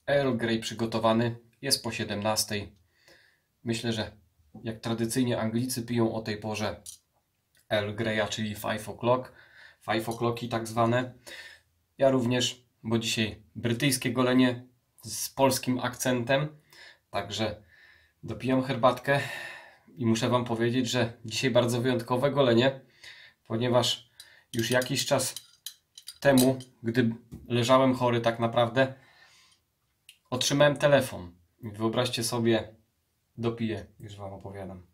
Earl Grey przygotowany. Jest po 17. Myślę, że jak tradycyjnie Anglicy piją o tej porze Earl Greya, czyli 5 o'clock. 5 o'clocki tak zwane. Ja również, bo dzisiaj brytyjskie golenie z polskim akcentem. Także dopijam herbatkę i muszę Wam powiedzieć, że dzisiaj bardzo wyjątkowe golenie, ponieważ już jakiś czas temu, gdy leżałem chory tak naprawdę, otrzymałem telefon. Wyobraźcie sobie, dopiję, już Wam opowiadam.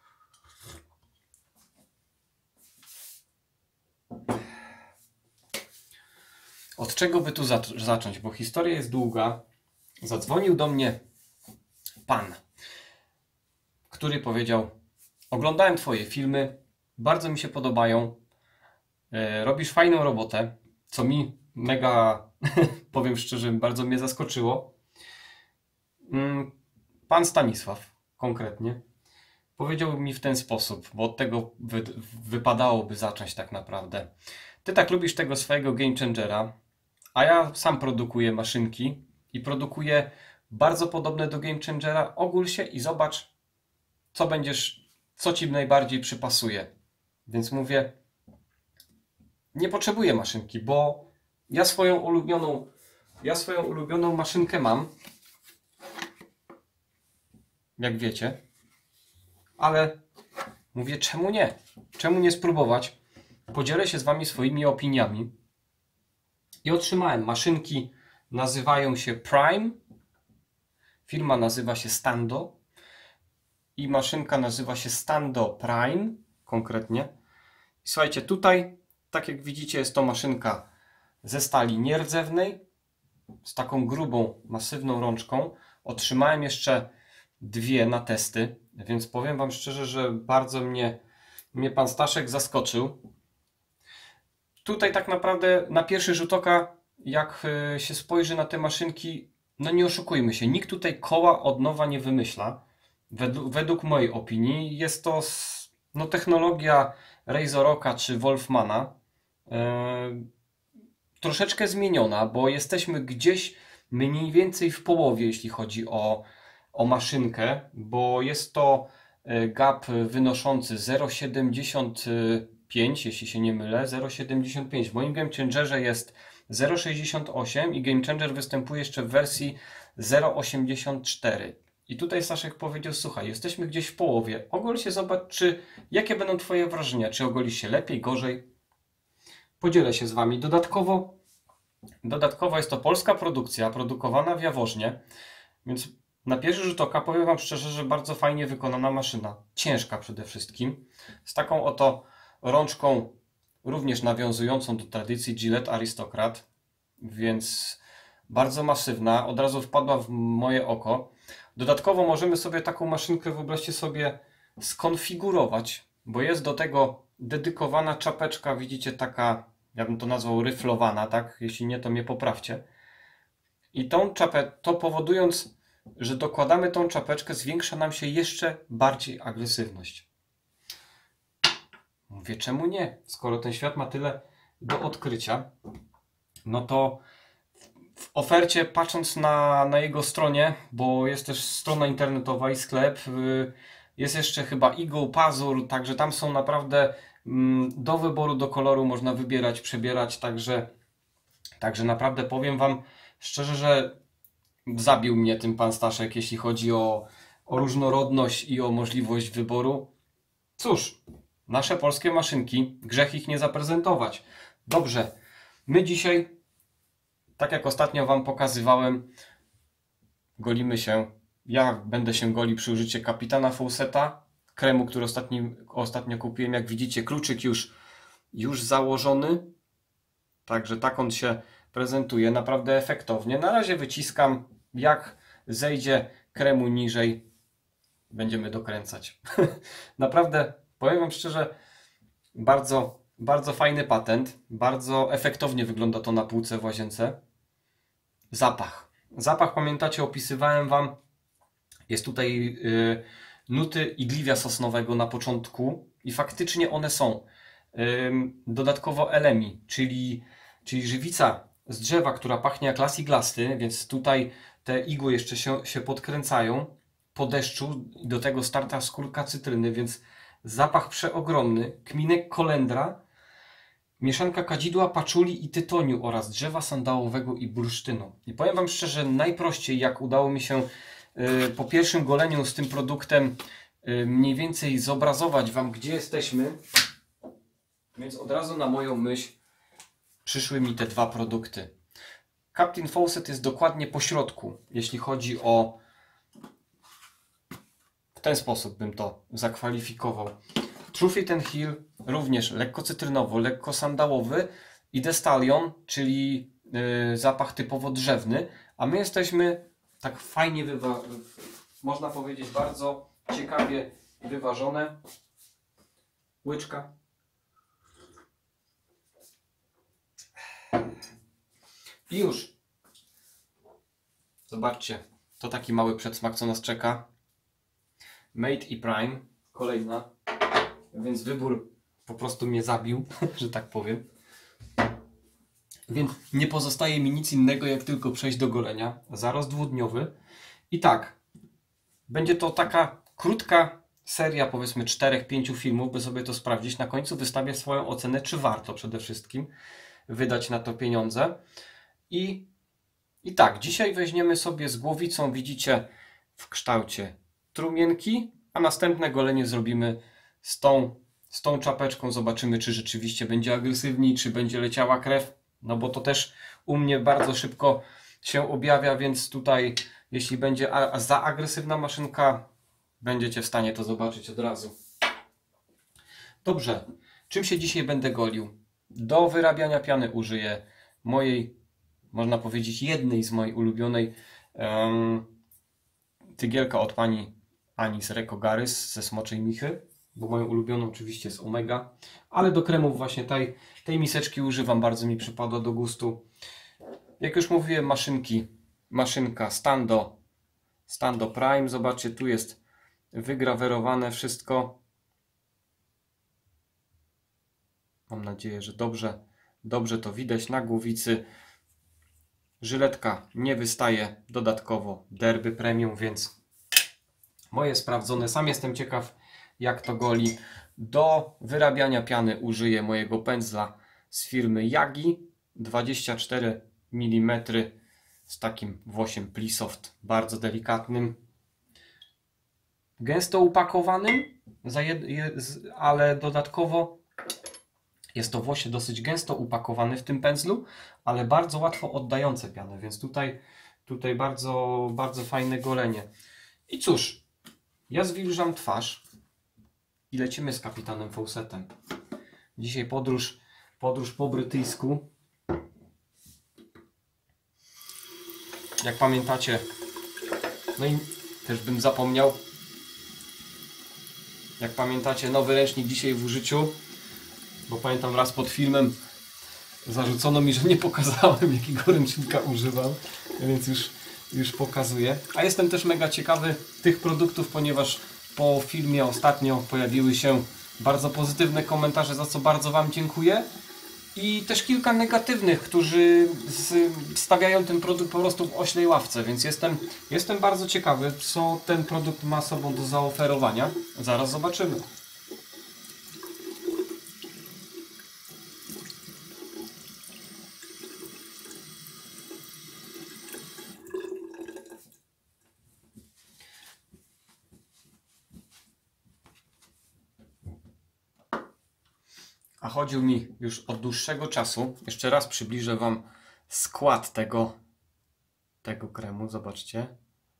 Od czego by tu zacząć? Bo historia jest długa. Zadzwonił do mnie pan, który powiedział: oglądałem Twoje filmy, bardzo mi się podobają, robisz fajną robotę, co mi mega, powiem szczerze, bardzo mnie zaskoczyło. Pan Stanisław konkretnie powiedział mi w ten sposób, bo od tego wypadałoby zacząć tak naprawdę. Ty tak lubisz tego swojego Game Changera, a ja sam produkuję maszynki i produkuję bardzo podobne do Game Changera. Ogól się i zobacz, co ci najbardziej przypasuje. Więc mówię, nie potrzebuję maszynki, bo ja swoją ulubioną maszynkę mam, jak wiecie, ale mówię, czemu nie? Czemu nie spróbować? Podzielę się z Wami swoimi opiniami. I otrzymałem maszynki, nazywają się Prime, firma nazywa się Stando i maszynka nazywa się Stando Prime konkretnie. I słuchajcie, tutaj, tak jak widzicie, jest to maszynka ze stali nierdzewnej, z taką grubą, masywną rączką. Otrzymałem jeszcze dwie na testy, więc powiem Wam szczerze, że bardzo mnie pan Staszek zaskoczył. Tutaj tak naprawdę na pierwszy rzut oka, jak się spojrzy na te maszynki, no nie oszukujmy się, nikt tutaj koła od nowa nie wymyśla. Według mojej opinii jest to no, technologia Razoroka czy Wolfmana. Troszeczkę zmieniona, bo jesteśmy gdzieś mniej więcej w połowie, jeśli chodzi o maszynkę, bo jest to gap wynoszący 0,75, jeśli się nie mylę, 0,75. W moim Game Changerze jest 0,68 i Game Changer występuje jeszcze w wersji 0,84. I tutaj Staszek powiedział: słuchaj, jesteśmy gdzieś w połowie, ogól się, zobacz, jakie będą Twoje wrażenia, czy ogolisz się lepiej, gorzej. Podzielę się z Wami. Dodatkowo jest to polska produkcja, produkowana w Jaworznie, więc na pierwszy rzut oka powiem Wam szczerze, że bardzo fajnie wykonana maszyna. Ciężka przede wszystkim. Z taką oto rączką, również nawiązującą do tradycji Gillette Aristocrat, więc bardzo masywna. Od razu wpadła w moje oko. Dodatkowo możemy sobie taką maszynkę, wyobraźcie sobie, skonfigurować, bo jest do tego dedykowana czapeczka, widzicie, taka, ja bym to nazwał ryflowana, tak? Jeśli nie, to mnie poprawcie. I tą czapę, to powodując, że dokładamy tą czapeczkę, zwiększa nam się jeszcze bardziej agresywność. Mówię, czemu nie? Skoro ten świat ma tyle do odkrycia, no to w ofercie, patrząc na jego stronie, bo jest też strona internetowa i sklep, jest jeszcze chyba igły, pazur, także tam są naprawdę do wyboru, do koloru można wybierać, przebierać, także naprawdę powiem Wam szczerze, że zabił mnie tym pan Staszek, jeśli chodzi o różnorodność i o możliwość wyboru. Cóż, nasze polskie maszynki, grzech ich nie zaprezentować. Dobrze, my dzisiaj, tak jak ostatnio Wam pokazywałem, golimy się. Ja będę się golił przy użyciu Kapitana Fawcetta, kremu, który ostatnio kupiłem. Jak widzicie, kluczyk już założony. Także tak on się prezentuje, naprawdę efektownie. Na razie wyciskam. Jak zejdzie kremu niżej, będziemy dokręcać. Naprawdę, powiem Wam szczerze, bardzo, bardzo fajny patent. Bardzo efektownie wygląda to na półce w łazience. Zapach. Zapach, pamiętacie, opisywałem Wam. Jest tutaj nuty igliwia sosnowego na początku i faktycznie one są. Dodatkowo elemi, czyli żywica z drzewa, która pachnie jak las iglasty, więc tutaj te igły jeszcze się podkręcają po deszczu i do tego starta skórka cytryny, więc zapach przeogromny, kminek kolendra, mieszanka kadzidła, paczuli i tytoniu oraz drzewa sandałowego i bursztynu. I powiem Wam szczerze, najprościej jak udało mi się po pierwszym goleniu z tym produktem mniej więcej zobrazować Wam, gdzie jesteśmy, więc od razu na moją myśl przyszły mi te dwa produkty. Captain Fawcett jest dokładnie po środku, jeśli chodzi o... W ten sposób bym to zakwalifikował. True Fit and Heal również lekko cytrynowo, lekko sandałowy i The Stallion, czyli zapach typowo drzewny, a my jesteśmy tak fajnie można powiedzieć bardzo ciekawie wyważone. Łyczka. I już. Zobaczcie, to taki mały przedsmak, co nas czeka. Made i Prime, kolejna. Więc wybór po prostu mnie zabił, że tak powiem. Więc nie pozostaje mi nic innego, jak tylko przejść do golenia. Zaraz dwudniowy. I tak, będzie to taka krótka seria, powiedzmy 4-5 filmów, by sobie to sprawdzić. Na końcu wystawię swoją ocenę, czy warto przede wszystkim wydać na to pieniądze. I tak, dzisiaj weźmiemy sobie z głowicą, widzicie, w kształcie trumienki, a następne golenie zrobimy z tą czapeczką. Zobaczymy, czy rzeczywiście będzie agresywniej, czy będzie leciała krew. No bo to też u mnie bardzo szybko się objawia, więc tutaj jeśli będzie za agresywna maszynka, będziecie w stanie to zobaczyć od razu. Dobrze, czym się dzisiaj będę golił? Do wyrabiania piany użyję mojej, można powiedzieć, jednej z mojej ulubionej tygielka od pani Ani z Recogarys ze Smoczej Michy, bo moją ulubioną oczywiście jest Omega, ale do kremów właśnie tej miseczki używam, bardzo mi przypadła do gustu. Jak już mówiłem, maszynka Stando Prime, zobaczcie, tu jest wygrawerowane wszystko. Mam nadzieję, że dobrze to widać na głowicy. Żyletka nie wystaje, dodatkowo Derby Premium, więc moje sprawdzone. Sam jestem ciekaw, jak to goli. Do wyrabiania piany użyję mojego pędzla z firmy Yagi, 24 mm z takim włosiem Plisoft, bardzo delikatnym, gęsto upakowanym, ale dodatkowo jest to włosie dosyć gęsto upakowane w tym pędzlu, ale bardzo łatwo oddające pianę, więc tutaj bardzo, bardzo fajne golenie. I cóż, ja zwilżam twarz i lecimy z kapitanem Fawcettem. Dzisiaj podróż po brytyjsku. Jak pamiętacie, no i też bym zapomniał, jak pamiętacie, nowy ręcznik dzisiaj w użyciu, bo pamiętam raz pod filmem zarzucono mi, że nie pokazałem, jakiego ręcznika używam, więc już pokazuję. A jestem też mega ciekawy tych produktów, ponieważ po filmie ostatnio pojawiły się bardzo pozytywne komentarze, za co bardzo Wam dziękuję. I też kilka negatywnych, którzy stawiają ten produkt po prostu w oślej ławce, więc jestem bardzo ciekawy, co ten produkt ma sobą do zaoferowania. Zaraz zobaczymy. A chodził mi już od dłuższego czasu. Jeszcze raz przybliżę Wam skład tego kremu. Zobaczcie.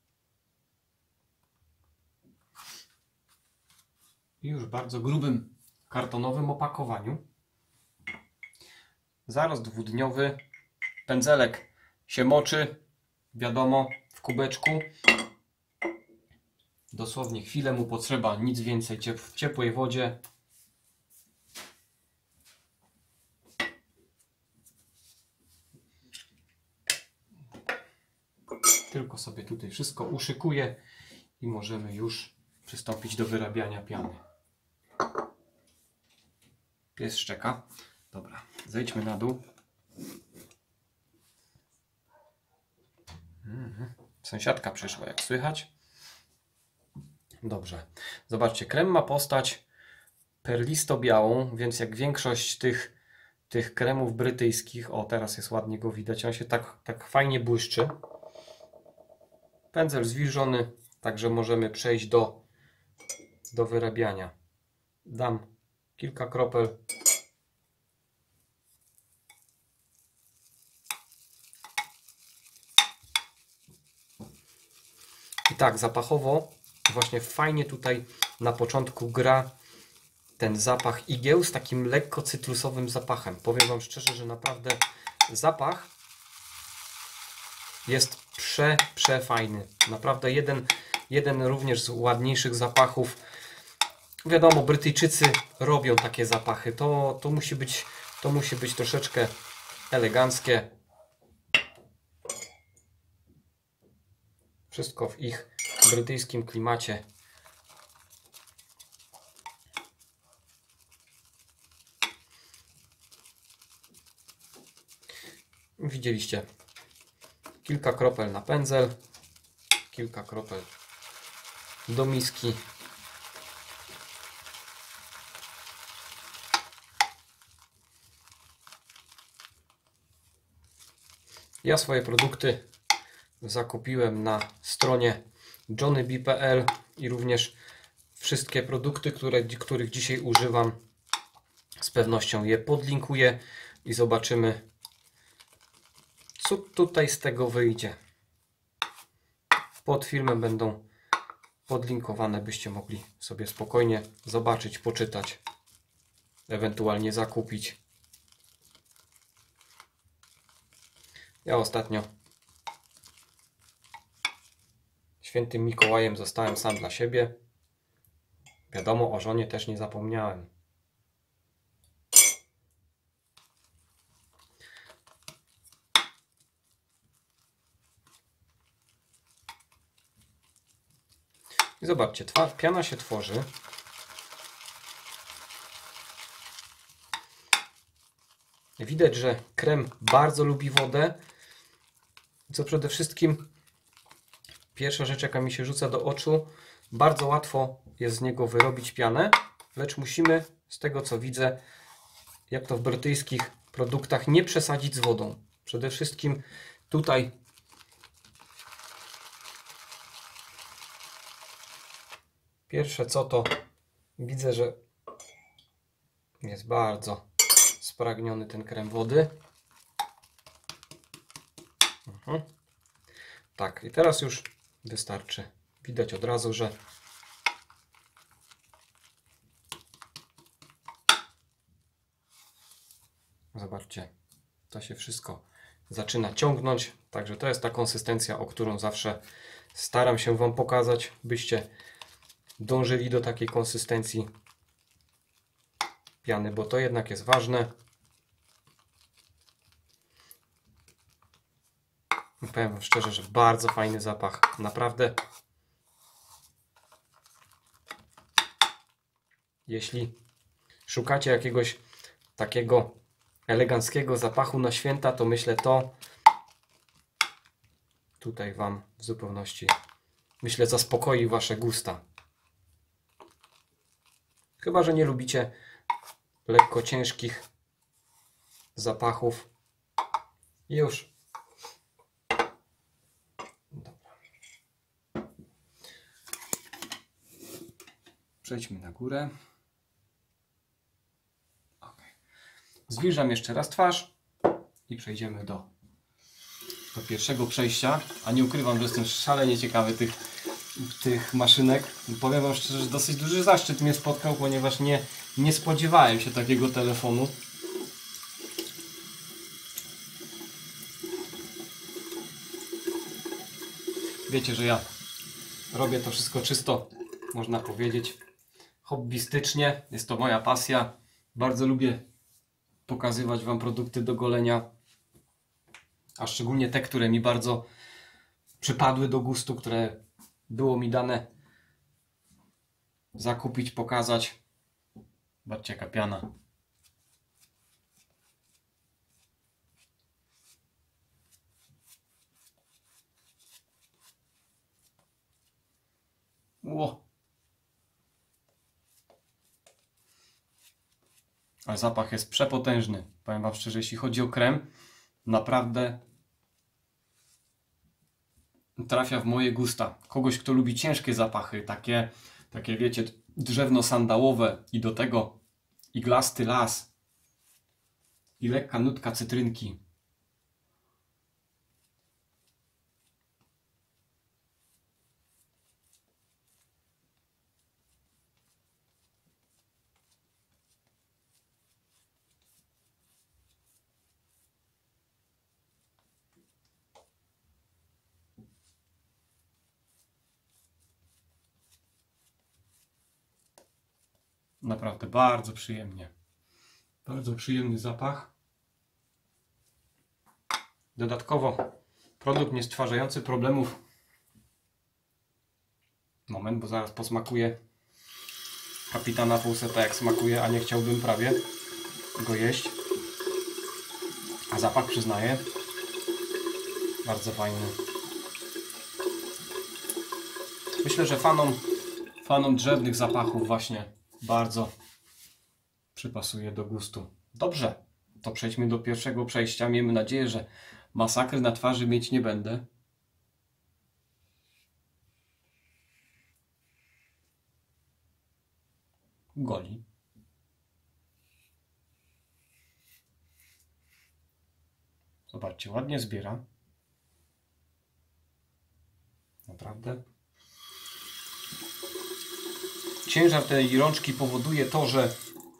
I już w bardzo grubym kartonowym opakowaniu. Zaraz dwudniowy. Pędzelek się moczy, wiadomo, w kubeczku. Dosłownie chwilę mu potrzeba, nic więcej, w ciepłej wodzie. Tylko sobie tutaj wszystko uszykuję i możemy już przystąpić do wyrabiania piany. Pies szczeka. Dobra, zejdźmy na dół. Sąsiadka przyszła, jak słychać. Dobrze. Zobaczcie, krem ma postać perlisto-białą, więc jak większość tych kremów brytyjskich, o teraz jest ładnie go widać, on się tak fajnie błyszczy. Pędzel zwilżony, także możemy przejść do wyrabiania. Dam kilka kropel. I tak, zapachowo właśnie fajnie tutaj na początku gra ten zapach igieł z takim lekko cytrusowym zapachem. Powiem Wam szczerze, że naprawdę zapach jest przefajny. Naprawdę jeden również z ładniejszych zapachów. Wiadomo, Brytyjczycy robią takie zapachy. To musi być troszeczkę eleganckie. Wszystko w ich brytyjskim klimacie. Widzieliście, kilka kropel na pędzel, kilka kropel do miski. Ja swoje produkty zakupiłem na stronie johnnyb.pl i również wszystkie produkty, których dzisiaj używam, z pewnością je podlinkuję i zobaczymy, co tutaj z tego wyjdzie. Pod filmem będą podlinkowane, byście mogli sobie spokojnie zobaczyć, poczytać, ewentualnie zakupić. Ja ostatnio Świętym Mikołajem zostałem sam dla siebie. Wiadomo, o żonie też nie zapomniałem. I zobaczcie, piana się tworzy. Widać, że krem bardzo lubi wodę. Co przede wszystkim, pierwsza rzecz, jaka mi się rzuca do oczu, bardzo łatwo jest z niego wyrobić pianę, lecz musimy, z tego co widzę, jak to w brytyjskich produktach, nie przesadzić z wodą. Przede wszystkim tutaj pierwsze co, to widzę, że jest bardzo spragniony ten krem wody. Tak, i teraz już wystarczy. Widać od razu, że zobaczcie, to się wszystko zaczyna ciągnąć. Także to jest ta konsystencja, o którą zawsze staram się Wam pokazać, byście dążyli do takiej konsystencji piany, bo to jednak jest ważne. I powiem Wam szczerze, że bardzo fajny zapach. Naprawdę. Jeśli szukacie jakiegoś takiego eleganckiego zapachu na święta, to myślę, to tutaj Wam w zupełności, myślę, zaspokoi Wasze gusta. Chyba że nie lubicie lekko ciężkich zapachów. Już. Dobra. Przejdźmy na górę. Ok. Zwilżam jeszcze raz twarz i przejdziemy do pierwszego przejścia. A nie ukrywam, że jestem szalenie ciekawy tych maszynek. Powiem Wam szczerze, że dosyć duży zaszczyt mnie spotkał, ponieważ nie spodziewałem się takiego telefonu. Wiecie, że ja robię to wszystko czysto, można powiedzieć, hobbystycznie. Jest to moja pasja. Bardzo lubię pokazywać Wam produkty do golenia, a szczególnie te, które mi bardzo przypadły do gustu, które było mi dane zakupić, pokazać. Zobaczcie, jaka piana. Ale zapach jest przepotężny. Powiem wam szczerze, jeśli chodzi o krem, naprawdę trafia w moje gusta. Kogoś, kto lubi ciężkie zapachy, takie wiecie, drzewno-sandałowe i do tego iglasty las i lekka nutka cytrynki. Naprawdę bardzo przyjemnie. Bardzo przyjemny zapach. Dodatkowo produkt nie stwarzający problemów. Moment, bo zaraz posmakuję kapitana Fawcetta, jak smakuje, a nie chciałbym prawie go jeść. A zapach, przyznaję, bardzo fajny. Myślę, że fanom drzewnych zapachów właśnie bardzo przypasuje do gustu. Dobrze, to przejdźmy do pierwszego przejścia. Miejmy nadzieję, że masakry na twarzy mieć nie będę. Goli. Zobaczcie, ładnie zbiera. Naprawdę. Ciężar tej rączki powoduje to, że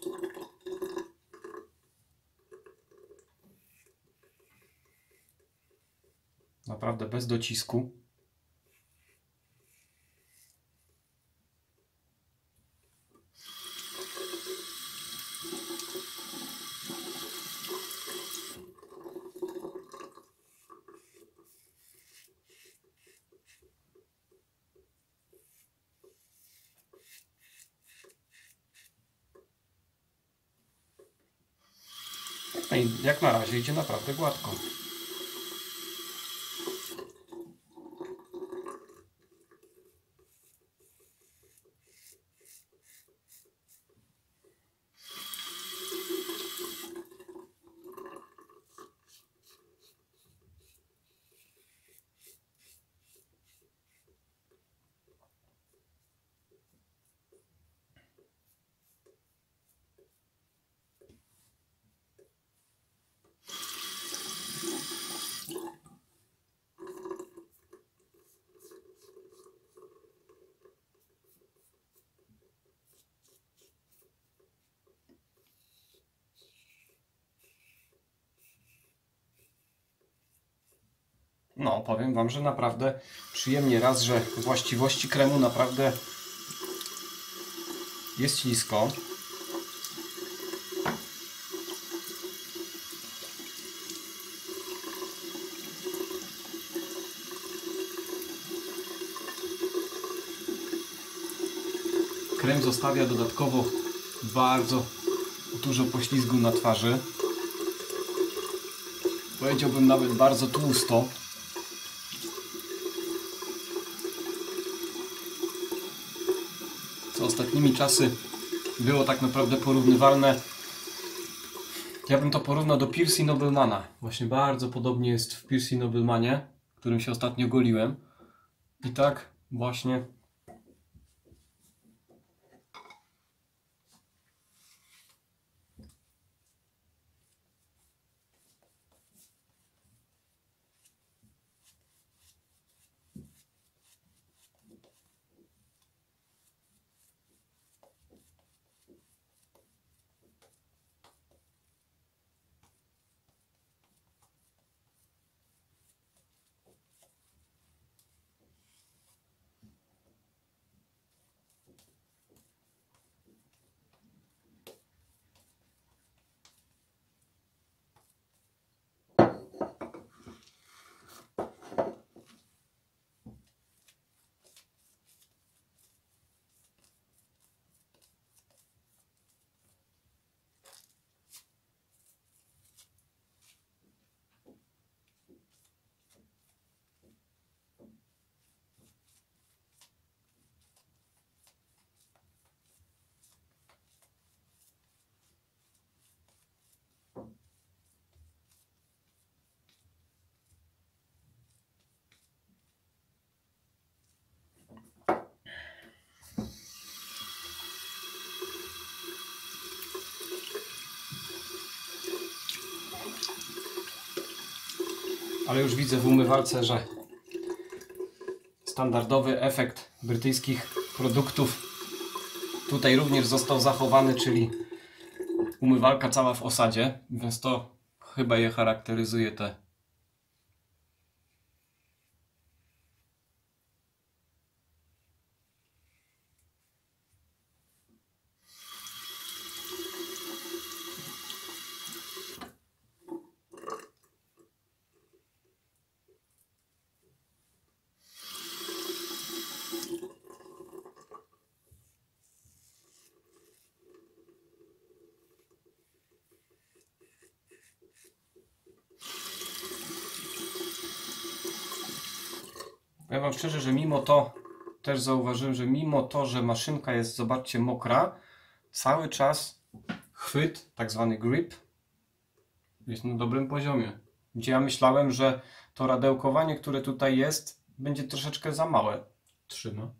naprawdę bez docisku. No i jak na razie idzie naprawdę gładko. No, powiem wam, że naprawdę przyjemnie. Raz, że właściwości kremu naprawdę jest ślisko. Krem zostawia dodatkowo bardzo dużo poślizgu na twarzy. Powiedziałbym nawet bardzo tłusto. Co ostatnimi czasy było tak naprawdę porównywalne. Ja bym to porównał do Piercy Noblemana. Właśnie bardzo podobnie jest w Piercy Noblemanie, którym się ostatnio goliłem. I tak właśnie ale już widzę w umywalce, że standardowy efekt brytyjskich produktów tutaj również został zachowany, czyli umywalka cała w osadzie, więc to chyba je charakteryzuje te. Ja wam szczerze, że mimo to, też zauważyłem, że mimo to, że maszynka jest, zobaczcie, mokra, cały czas chwyt, tak zwany grip, jest na dobrym poziomie. Gdzie ja myślałem, że to radełkowanie, które tutaj jest, będzie troszeczkę za małe. Trzyma.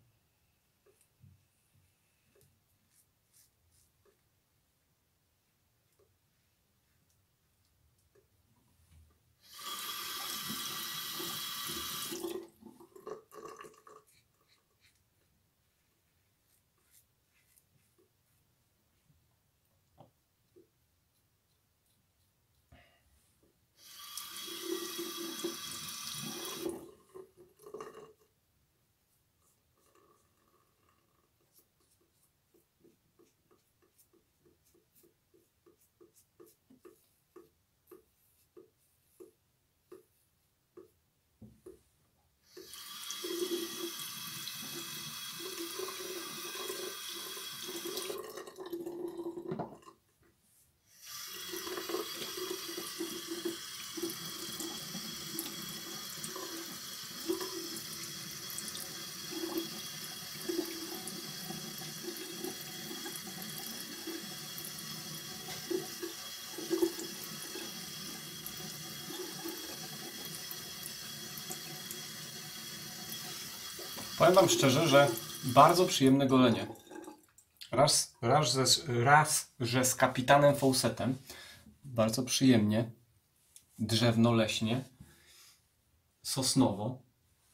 Powiem wam szczerze, że bardzo przyjemne golenie. Raz, że z kapitanem Fawcettem bardzo przyjemnie, drzewno-leśnie, sosnowo.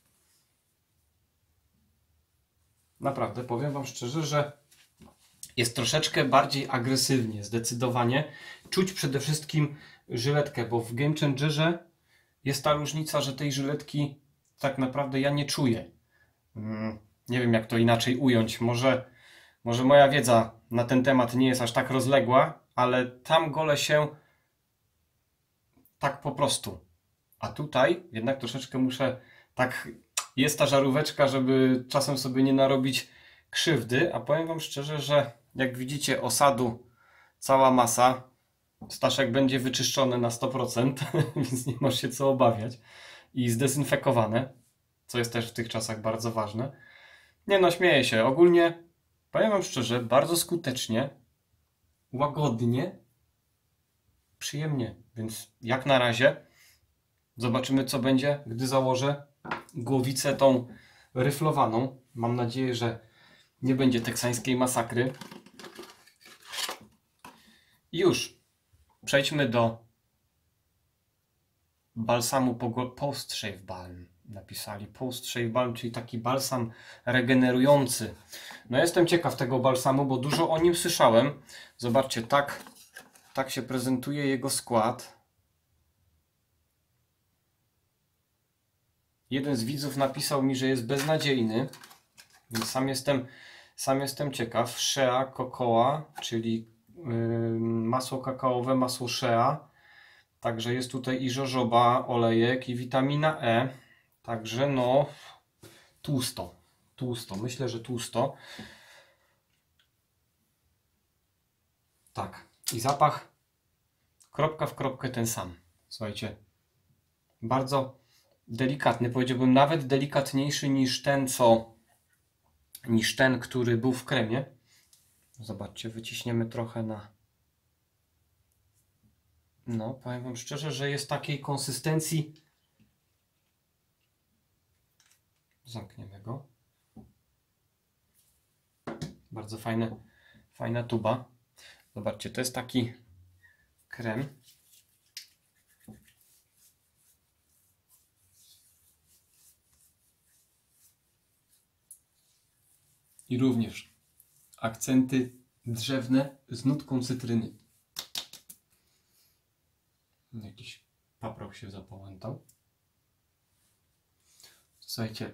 Naprawdę, powiem wam szczerze, że jest troszeczkę bardziej agresywnie, zdecydowanie. Czuć przede wszystkim żyletkę, bo w Game Changerze jest ta różnica, że tej żyletki tak naprawdę ja nie czuję. Nie wiem, jak to inaczej ująć. Może moja wiedza na ten temat nie jest aż tak rozległa, ale tam gole się tak po prostu. A tutaj jednak troszeczkę muszę, tak jest ta żaróweczka, żeby czasem sobie nie narobić krzywdy. A powiem wam szczerze, że jak widzicie osadu cała masa, Staszek będzie wyczyszczony na 100%, więc nie masz się co obawiać. I zdezynfekowane, co jest też w tych czasach bardzo ważne. Nie no, śmieję się. Ogólnie, powiem wam szczerze, bardzo skutecznie, łagodnie, przyjemnie. Więc jak na razie zobaczymy, co będzie, gdy założę głowicę tą ryflowaną. Mam nadzieję, że nie będzie teksańskiej masakry. I już przejdźmy do balsamu Post Shave Balm. Napisali Post Shave Balm, czyli taki balsam regenerujący. No jestem ciekaw tego balsamu, bo dużo o nim słyszałem. Zobaczcie, tak się prezentuje jego skład. Jeden z widzów napisał mi, że jest beznadziejny, więc sam jestem ciekaw. Shea Cocoa, czyli masło kakaowe, masło shea. Także jest tutaj i jojoba, olejek, i witamina E. Także no tłusto. Myślę, że tłusto. Tak. I zapach kropka w kropkę ten sam. Słuchajcie. Bardzo delikatny. Powiedziałbym nawet delikatniejszy niż ten, który był w kremie. Zobaczcie, wyciśniemy trochę na... No, powiem wam szczerze, że jest takiej konsystencji. Zamkniemy go. Bardzo fajna tuba. Zobaczcie, to jest taki krem. I również akcenty drzewne z nutką cytryny. Jakiś paprok się zapałętał. Słuchajcie,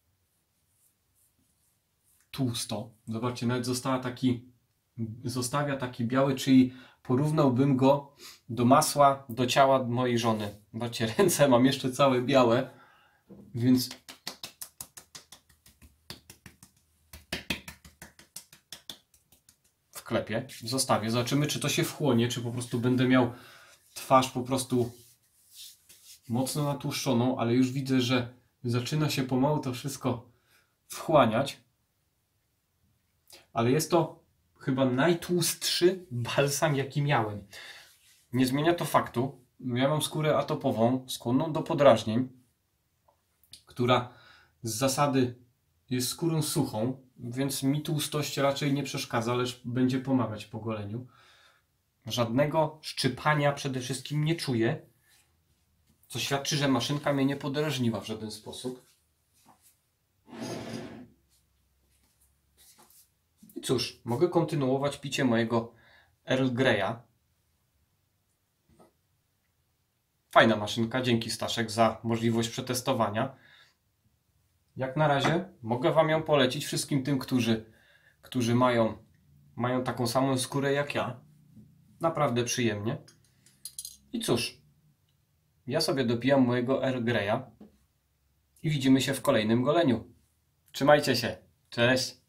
tłusto. Zobaczcie, nawet zostawia taki biały, czyli porównałbym go do masła, do ciała mojej żony. Zobaczcie, ręce mam jeszcze całe białe, więc wklepię, zostawię. Zobaczymy, czy to się wchłonie, czy po prostu będę miał twarz po prostu mocno natłuszczoną, ale już widzę, że zaczyna się pomału to wszystko wchłaniać. Ale jest to chyba najtłustszy balsam, jaki miałem. Nie zmienia to faktu, ja mam skórę atopową, skłonną do podrażnień, która z zasady jest skórą suchą, więc mi tłustość raczej nie przeszkadza, lecz będzie pomagać po goleniu. Żadnego szczypania przede wszystkim nie czuję, co świadczy, że maszynka mnie nie podrażniła w żaden sposób. I cóż, mogę kontynuować picie mojego Earl Greya. Fajna maszynka, dzięki Staszek za możliwość przetestowania. Jak na razie mogę Wam ją polecić wszystkim tym, którzy mają taką samą skórę jak ja. Naprawdę przyjemnie. I cóż, ja sobie dopijam mojego Earl Greya i widzimy się w kolejnym goleniu. Trzymajcie się. Cześć!